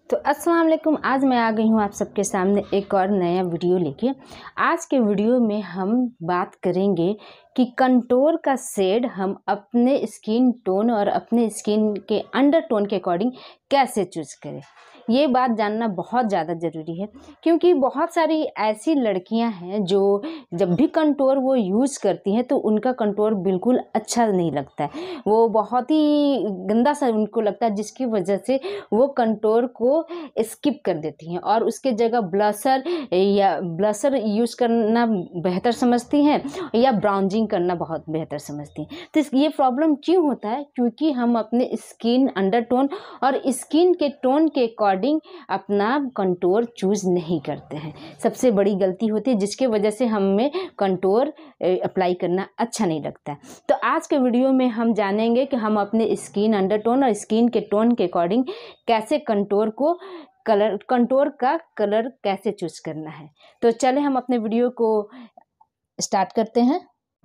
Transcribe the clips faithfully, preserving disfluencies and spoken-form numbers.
तो अस्सलाम वालेकुम। आज मैं आ गई हूँ आप सबके सामने एक और नया वीडियो लेके। आज के वीडियो में हम बात करेंगे कि कंटूर का शेड हम अपने स्किन टोन और अपने स्किन के अंडर टोन के अकॉर्डिंग कैसे चूज करें। ये बात जानना बहुत ज़्यादा ज़रूरी है, क्योंकि बहुत सारी ऐसी लड़कियां हैं जो जब भी कंटूर वो यूज़ करती हैं तो उनका कंटूर बिल्कुल अच्छा नहीं लगता है, वो बहुत ही गंदा सा उनको लगता है, जिसकी वजह से वो कंटूर को स्किप कर देती हैं और उसके जगह ब्लशर या ब्लशर यूज़ करना बेहतर समझती हैं या ब्राउजिंग करना बहुत बेहतर समझती हैं। तो ये प्रॉब्लम क्यों होता है? क्योंकि हम अपने स्किन अंडर टोन और स्किन के टोन के अकॉर्डिंग अपना कंटूर चूज नहीं करते हैं। सबसे बड़ी गलती होती है, जिसके वजह से हमें कंटूर अप्लाई करना अच्छा नहीं लगता है। तो आज के वीडियो में हम जानेंगे कि हम अपने स्किन अंडर टोन और स्किन के टोन के अकॉर्डिंग कैसे कंटूर को कलर कंटूर का कलर कैसे चूज करना है। तो चले हम अपने वीडियो को स्टार्ट करते हैं।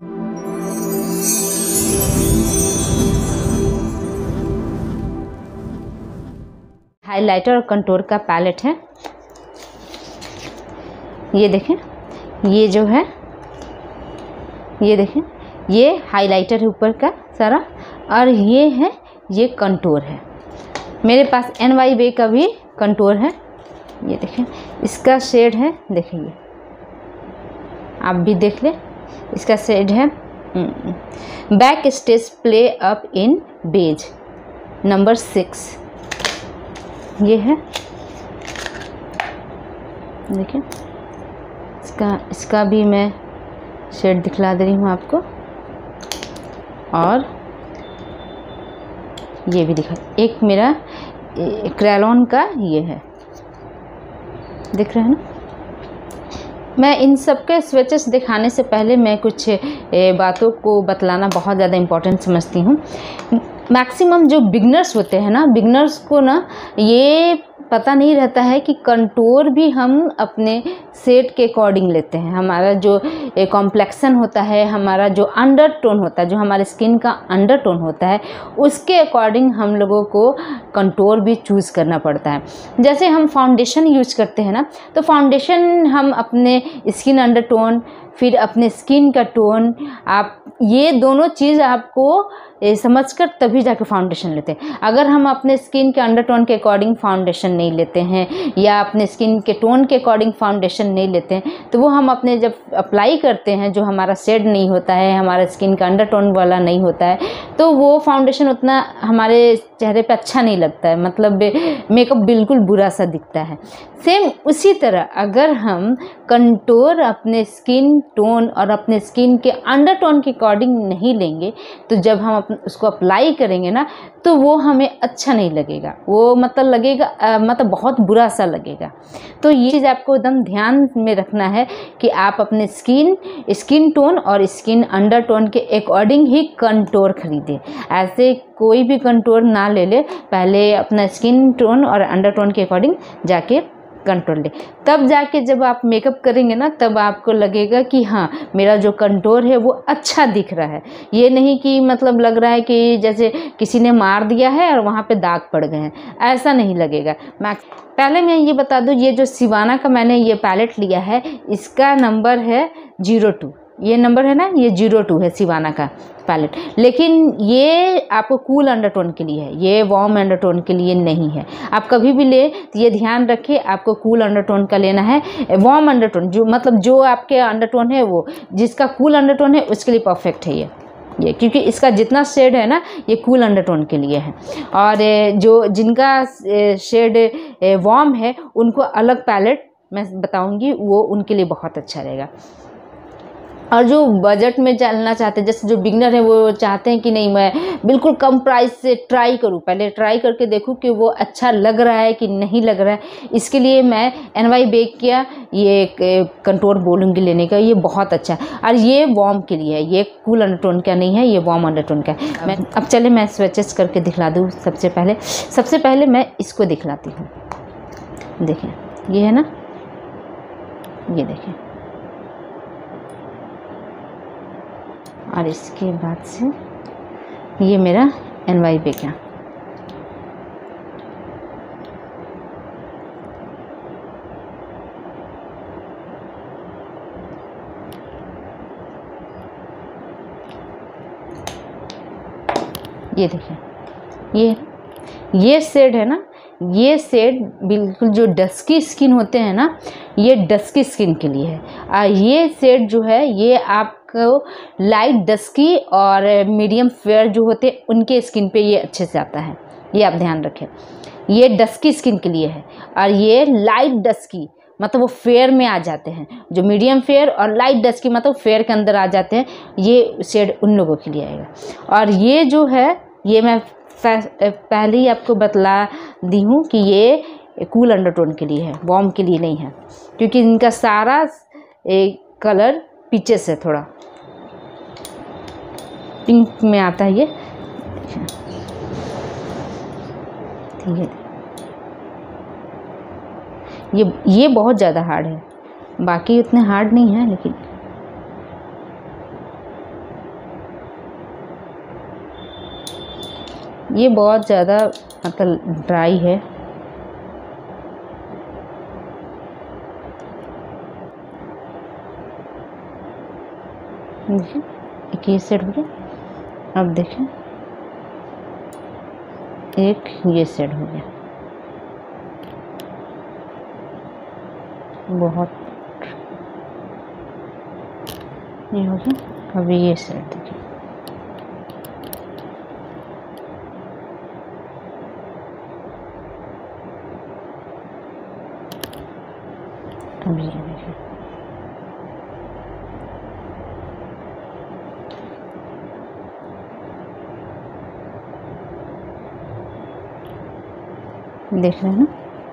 हाइलाइटर और कंटूर का पैलेट है, ये देखें, ये जो है ये देखें, ये हाइलाइटर है ऊपर का सारा, और ये है ये कंटूर है। मेरे पास एन वाई बे का भी कंटूर है, ये देखें, इसका शेड है, देखिए ये आप भी देख लें, इसका शेड है backstage play up in beige number six, ये है, देखिए इसका इसका भी मैं शेड दिखला दे रही हूँ आपको, और ये भी दिखा, एक मेरा क्रेयॉन का ये है, दिख रहा है ना। मैं इन सब के स्विचेस दिखाने से पहले मैं कुछ बातों को बतलाना बहुत ज़्यादा इम्पोर्टेंट समझती हूँ। मैक्सिमम जो बिगनर्स होते हैं ना, बिगनर्स को ना ये पता नहीं रहता है कि कंटूर भी हम अपने शेड के अकॉर्डिंग लेते हैं। हमारा जो कॉम्प्लेक्शन होता है, हमारा जो अंडर टोन होता है, जो हमारे स्किन का अंडर टोन होता है, उसके अकॉर्डिंग हम लोगों को कंटूर भी चूज़ करना पड़ता है। जैसे हम फाउंडेशन यूज करते हैं ना, तो फाउंडेशन हम अपने स्किन अंडर टोन, फिर अपने स्किन का टोन, आप ये दोनों चीज़ आपको समझकर तभी जाके फाउंडेशन लेते हैं। अगर हम अपने स्किन के अंडर टोन के अकॉर्डिंग फाउंडेशन नहीं लेते हैं या अपने स्किन के टोन के अकॉर्डिंग फाउंडेशन नहीं लेते हैं, तो वो हम अपने जब अप्लाई करते हैं, जो हमारा शेड नहीं होता है, हमारा स्किन का अंडर टोन वाला नहीं होता है, तो वो फाउंडेशन उतना हमारे चेहरे पे अच्छा नहीं लगता है, मतलब मेकअप बिल्कुल बुरा सा दिखता है। सेम उसी तरह अगर हम कंटूर अपने स्किन टोन और अपने स्किन के अंडर टोन के अकॉर्डिंग नहीं लेंगे, तो जब हम उसको अप्लाई करेंगे ना, तो वो हमें अच्छा नहीं लगेगा, वो मतलब लगेगा आ, मतलब बहुत बुरा सा लगेगा। तो ये चीज़ आपको एकदम ध्यान में रखना है कि आप अपने स्किन स्किन टोन और स्किन अंडर टोन के अकॉर्डिंग ही कंटूर खरीदें। ऐसे कोई भी कंटूर ना ले ले, पहले अपना स्किन टोन और अंडर टोन के अकॉर्डिंग जाके कंटूर ले, तब जाके जब आप मेकअप करेंगे ना, तब आपको लगेगा कि हाँ मेरा जो कंटूर है वो अच्छा दिख रहा है। ये नहीं कि मतलब लग रहा है कि जैसे किसी ने मार दिया है और वहाँ पे दाग पड़ गए हैं, ऐसा नहीं लगेगा। मैं पहले मैं ये बता दूँ, ये जो सिवाना का मैंने ये पैलेट लिया है, इसका नंबर है जीरो टू, ये नंबर है ना, ये जीरो टू है सिवाना का पैलेट, लेकिन ये आपको कूल अंडरटोन के लिए है, ये वार्म अंडरटोन के लिए नहीं है। आप कभी भी ले तो ये ध्यान रखिए, आपको कूल अंडरटोन का लेना है। वार्म अंडरटोन जो मतलब जो आपके अंडरटोन है, वो जिसका कूल अंडरटोन है उसके लिए परफेक्ट है ये ये क्योंकि इसका जितना शेड है ना, ये कूल अंडरटोन के लिए है, और जो जिनका शेड वार्म है उनको अलग पैलेट मैं बताऊंगी, वो उनके लिए बहुत अच्छा रहेगा। और जो बजट में चलना चाहते हैं, जैसे जो बिगनर है, वो चाहते हैं कि नहीं मैं बिल्कुल कम प्राइस से ट्राई करूं, पहले ट्राई करके देखूं कि वो अच्छा लग रहा है कि नहीं लग रहा है। इसके लिए मैं एन वाई बे का ये कंटूर बोलूँगी लेने का, ये बहुत अच्छा है, और ये वार्म के लिए है, ये कूल अंडरटोन का नहीं है, ये वार्म अंडरटोन का है। मैं अब चले मैं स्विचेस करके दिखला दूँ। सबसे पहले सबसे पहले मैं इसको दिखलाती हूँ, देखें ये है ना, ये देखें, और इसके बाद से ये मेरा एन वाई बे का, ये देखिए, ये ये शेड है ना, ये शेड बिल्कुल जो डस्की स्किन होते हैं ना, ये डस्की स्किन के लिए है। और ये शेड जो है ये आपको लाइट डस्की और मीडियम फेयर जो होते हैं उनके स्किन पे ये अच्छे से आता है, ये आप ध्यान रखें। ये डस्की स्किन के लिए है और ये लाइट डस्की मतलब वो फेयर में आ जाते हैं, जो मीडियम फेयर और लाइट डस्की मतलब फेयर के अंदर आ जाते हैं, ये शेड उन लोगों के लिए आएगा। और ये जो है ये मैं पहले ही आपको बतला दी हूँ कि ये कूल अंडरटोन के लिए है, वार्म के लिए नहीं है, क्योंकि इनका सारा एक कलर पीछे से थोड़ा पिंक में आता है। ये ठीक है, ये ये बहुत ज़्यादा हार्ड है, बाकी उतने हार्ड नहीं है, लेकिन ये बहुत ज़्यादा मतलब ड्राई है। देखिए एक ये सेट हो गया, अब देखें एक ये सेट हो गया, बहुत ये हो गया। अभी ये सेट देखिए, अभी ये देखिए, देख रहे हैं ना।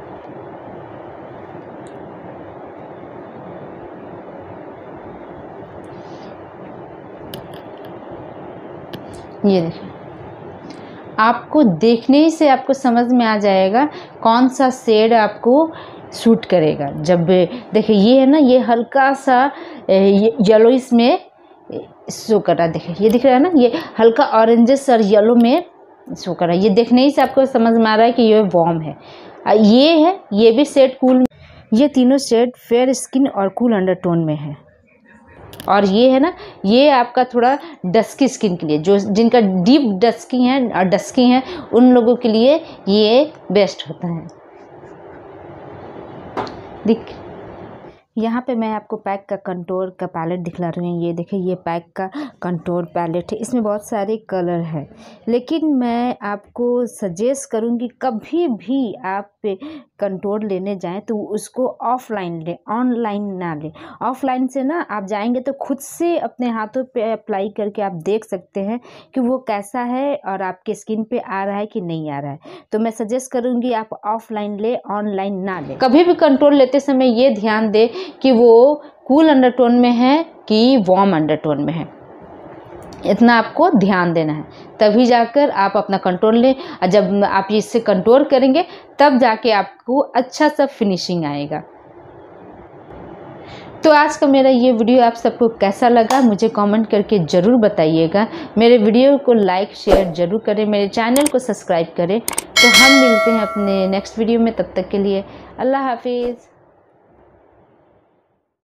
ये देखिए, आपको देखने ही से आपको समझ में आ जाएगा कौन सा शेड आपको सूट करेगा। जब देखिए ये है ना, ये हल्का सा येलो इसमें शो कर रहा है, देखिए ये दिख रहा है ना, ये हल्का ऑरेंजेस और येलो में शो कर रहा है। ये देखने ही से आपको समझ में आ रहा है कि ये वार्म है। ये है, ये भी शेड कूल, ये तीनों शेड फेयर स्किन और कूल अंडरटोन में है। और ये है ना, ये आपका थोड़ा डस्की स्किन के लिए, जो जिनका डीप डस्की है और डस्की है उन लोगों के लिए ये बेस्ट होता है। दिख यहाँ पे मैं आपको पैक का कंटूर का पैलेट दिखला रही हूँ। ये देखिए, ये पैक का कंटूर पैलेट है, इसमें बहुत सारे कलर है, लेकिन मैं आपको सजेस्ट करूँगी कभी भी आप कंटूर लेने जाएं तो उसको ऑफलाइन लें, ऑनलाइन ना लें। ऑफलाइन से ना आप जाएंगे तो खुद से अपने हाथों पे अप्लाई करके आप देख सकते हैं कि वो कैसा है और आपके स्किन पे आ रहा है कि नहीं आ रहा है। तो मैं सजेस्ट करूँगी आप ऑफलाइन ले, ऑनलाइन ना लें। कभी भी कंटूर लेते समय ये ध्यान दें कि वो कूल अंडरटोन में है कि वार्म अंडरटोन में है, इतना आपको ध्यान देना है, तभी जाकर आप अपना कंटूर लें। और जब आप इससे कंटूर करेंगे तब जाके आपको अच्छा सा फिनिशिंग आएगा। तो आज का मेरा ये वीडियो आप सबको कैसा लगा मुझे कमेंट करके ज़रूर बताइएगा। मेरे वीडियो को लाइक शेयर ज़रूर करें, मेरे चैनल को सब्सक्राइब करें। तो हम मिलते हैं अपने नेक्स्ट वीडियो में, तब तक के लिए अल्लाह हाफिज़।